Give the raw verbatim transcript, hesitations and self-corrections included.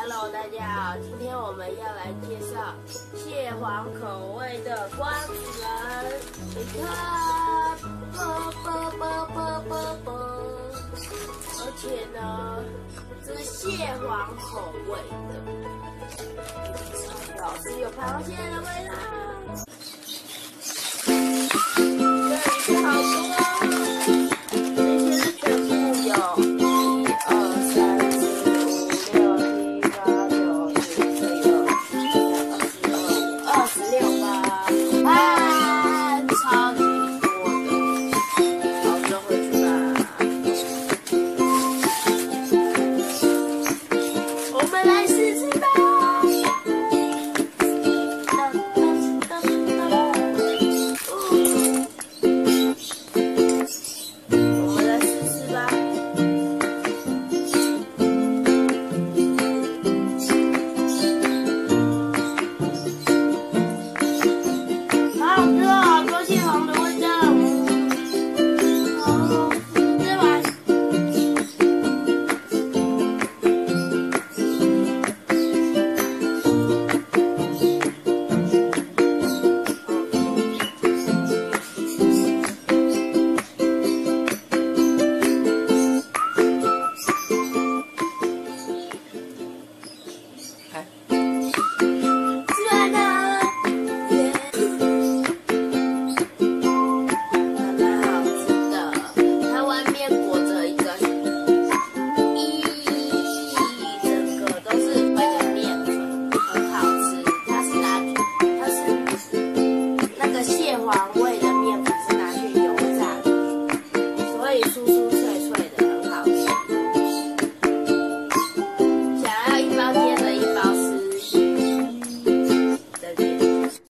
Hello， 大家好，今天我们要来介绍蟹黄口味的瓜子仁。你看，啵啵啵啵啵啵，而且呢，这是蟹黄口味的，老是有螃蟹的味道。这里是好多。